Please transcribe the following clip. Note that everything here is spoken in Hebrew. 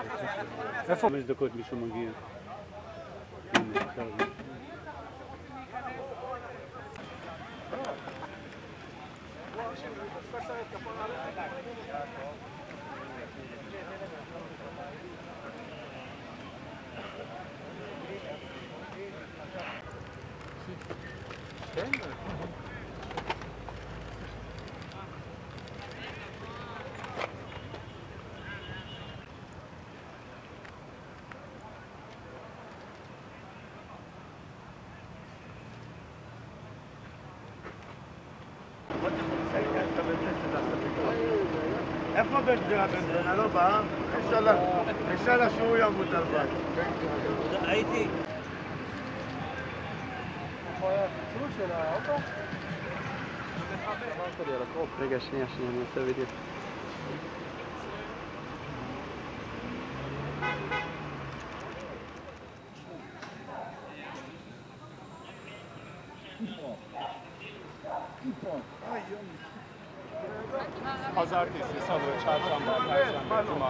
איפה? 5 דקות מישהו מגיע. איפה בן גבירה לא בא? אינשאללה שהוא ימות על בית. הייתי. איפה היה הפיצול של האוטו? אמרת לי על הקרוב. רגע, שנייה, אני עושה וידאו. חזרתי, סיסה וצ'אט שם בבית שם בג'ומעה.